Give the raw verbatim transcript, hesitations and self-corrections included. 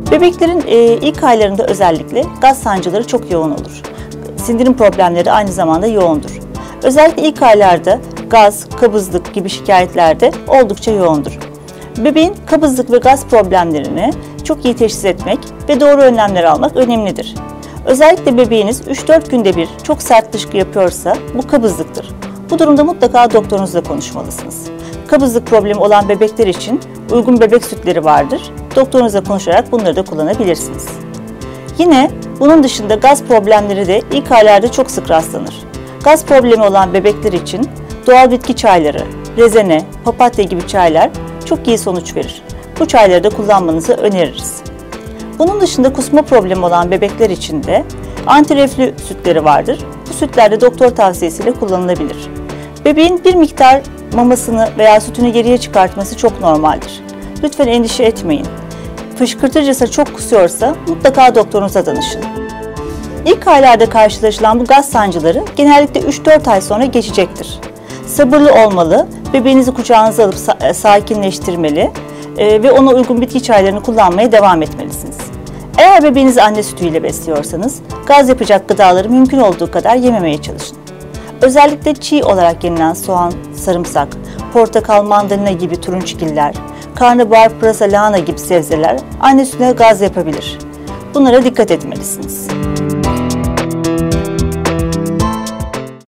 Bebeklerin e, ilk aylarında özellikle gaz sancıları çok yoğun olur. Sindirim problemleri de aynı zamanda yoğundur. Özellikle ilk aylarda gaz, kabızlık gibi şikayetler de oldukça yoğundur. Bebeğin kabızlık ve gaz problemlerini çok iyi teşhis etmek ve doğru önlemler almak önemlidir. Özellikle bebeğiniz üç dört günde bir çok sert dışkı yapıyorsa bu kabızlıktır. Bu durumda mutlaka doktorunuzla konuşmalısınız. Kabızlık problemi olan bebekler için uygun bebek sütleri vardır. Doktorunuzla konuşarak bunları da kullanabilirsiniz. Yine bunun dışında gaz problemleri de ilk aylarda çok sık rastlanır. Gaz problemi olan bebekler için doğal bitki çayları, rezene, papatya gibi çaylar çok iyi sonuç verir. Bu çayları da kullanmanızı öneririz. Bunun dışında kusma problemi olan bebekler için de antireflü sütleri vardır. Bu sütler de doktor tavsiyesiyle kullanılabilir. Bebeğin bir miktar mamasını veya sütünü geriye çıkartması çok normaldir. Lütfen endişe etmeyin. Fışkırtırcasa çok kusuyorsa mutlaka doktorunuza danışın. İlk aylarda karşılaşılan bu gaz sancıları genellikle üç dört ay sonra geçecektir. Sabırlı olmalı, bebeğinizi kucağınıza alıp sakinleştirmeli ve ona uygun bitki çaylarını kullanmaya devam etmelisiniz. Eğer bebeğinizi anne sütüyle besliyorsanız gaz yapacak gıdaları mümkün olduğu kadar yememeye çalışın. Özellikle çiğ olarak yenilen soğan, sarımsak, portakal, mandalina gibi turunçgiller, karnabahar, pırasa, lahana gibi sebzeler anne sütüne gaz yapabilir. Bunlara dikkat etmelisiniz.